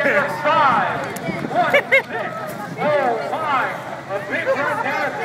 5, 1, 6, 0, 5. A big run down